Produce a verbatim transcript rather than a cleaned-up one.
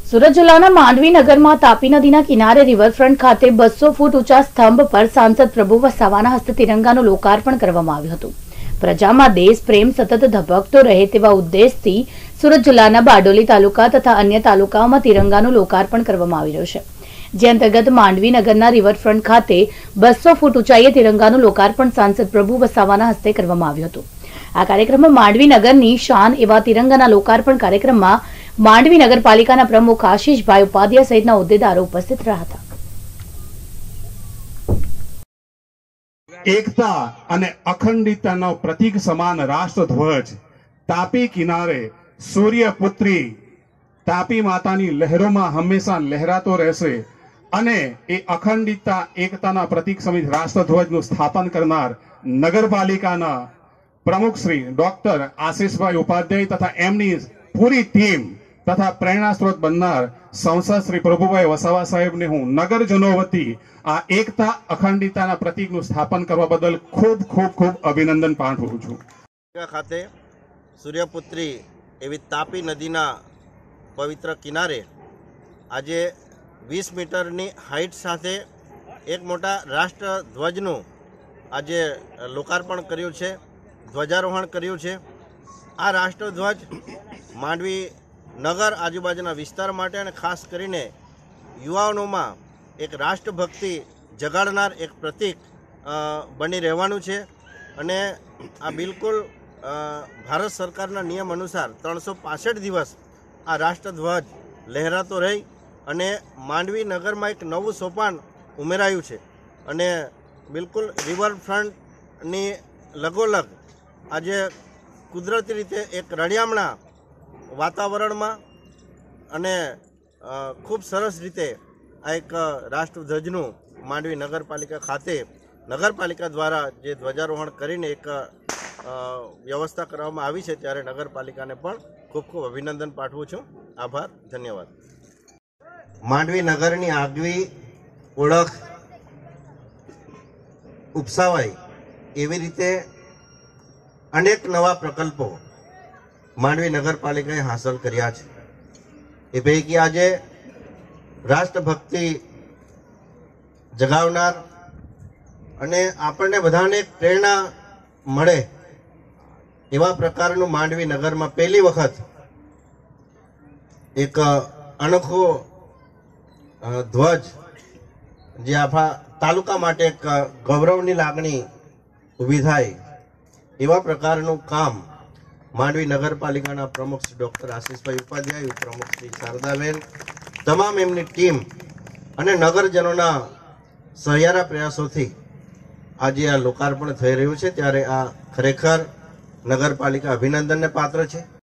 સુરત જિલ્લાના માંડવી નગરમાં તાપી નદીના કિનારે રિવરફ્રન્ટ ખાતે બસો ફૂટ ઊંચા સ્તંભ પર સાંસદ પ્રભુ વસાવાના હસ્તે તિરંગાનું લોકાર્પણ કરવામાં આવ્યું હતું। પ્રજામાં દેશ પ્રેમ સતત ધબકતો રહે તેવા ઉદ્દેશથી સુરત જિલ્લાના બારડોલી તાલુકા તથા અન્ય તાલુકાઓમાં તિરંગાનું લોકાર્પણ કરવામાં આવી રહ્યું છે, જે અંતર્ગત માંડવી નગરના રિવરફ્રન્ટ ખાતે બસો ફૂટ ઊંચાઈએ તિરંગાનું લોકાર્પણ સાંસદ પ્રભુ વસાવાના હસ્તે કરવામાં આવ્યું હતું। આ કાર્યક્રમમાં માંડવી નગરની શાન એવા તિરંગાના લોકાર્પણ કાર્યક્રમમાં માંડવી નગરપાલિકાના પ્રમુખ આશીષભાઈ ઉપાધ્યાય સહિતના હોદ્દેદારો ઉપસ્થિત રહ્યા હતા। એકતા અને અખંડિતતાનો પ્રતીક સમાન રાષ્ટ્રધ્વજ તાપી કિનારે સૂર્યપુત્રી તાપી માતાની લહેરોમાં હંમેશા લહેરાતો રહેશે અને એ અખંડિતતા એકતાના પ્રતીક સમિત રાષ્ટ્રધ્વજનું સ્થાપન કરનાર નગરપાલિકાના પ્રમુખ શ્રી ડોક્ટર આશીષભાઈ ઉપાધ્યાય તથા એમની પૂરી ટીમ તથા પ્રેરણા સ્ત્રોત બનનાર સંસદ શ્રી પ્રભુભાઈ વસાવા સાહેબને હું નગરજનો વતી આ એકતા અખંડિતતાના પ્રતીકનું સ્થાપન કરવા બદલ ખૂબ ખૂબ ખૂબ અભિનંદન પાઠવું છું। ખાતે સૂર્યપુત્રી એવી તાપી નદીના પવિત્ર કિનારે આજે વીસ મીટરની હાઈટ સાથે એક મોટા રાષ્ટ્રધ્વજનું આજે લોકાર્પણ કર્યું છે, ધ્વજારોહણ કર્યું છે। આ રાષ્ટ્રધ્વજ માંડવી નગર આજુબાજુના વિસ્તાર માટે અને ખાસ કરીને યુવાનોમાં એક રાષ્ટ્રભક્તિ જગાડનાર એક પ્રતીક બની રહેવાનું છે અને આ બિલકુલ ભારત સરકારના નિયમ અનુસાર ત્રણસો પાસઠ દિવસ આ રાષ્ટ્રધ્વજ લહેરાતો રહી અને માંડવી નગરમાં એક નવું સોપાન ઉમેરાયું છે અને બિલકુલ રિવરફ્રન્ટની લગોલગ આજે કુદરતી રીતે એક રળિયામણા વાતાવરણમાં અને ખૂબ સરસ રીતે આ એક રાષ્ટ્રધ્વજનું માંડવી નગરપાલિકા ખાતે નગરપાલિકા દ્વારા જે ધ્વજારોહણ કરીને એક વ્યવસ્થા કરવામાં આવી છે, ત્યારે નગરપાલિકાને પણ ખૂબ ખૂબ અભિનંદન પાઠવું છું। આભાર, ધન્યવાદ। માંડવી નગરની આગવી ઓળખ ઉપસાવાય એવી રીતે અનેક નવા પ્રકલ્પો માંડવી નગરપાલિકાએ હાંસલ કર્યા છે। એ પૈકી આજે રાષ્ટ્રભક્તિ જગાવનાર અને આપણને બધાને પ્રેરણા મળે એવા પ્રકારનું માંડવી નગરમાં પહેલી વખત એક અનોખો ધ્વજ જે આપણા તાલુકા માટે એક ગૌરવની લાગણી ઊભી થાય એવા પ્રકારનું કામ માંડવી નગરપાલિકાના પ્રમુખ શ્રી ડોક્ટર આશીષભાઈ ઉપાધ્યાય, પ્રમુખ શ્રી શારદાબેન, તમામ એમની ટીમ અને નગરજનોના સહિયારા પ્રયાસોથી આજે આ લોકાર્પણ થઈ રહ્યું છે, ત્યારે આ ખરેખર નગરપાલિકા અભિનંદનને પાત્ર છે।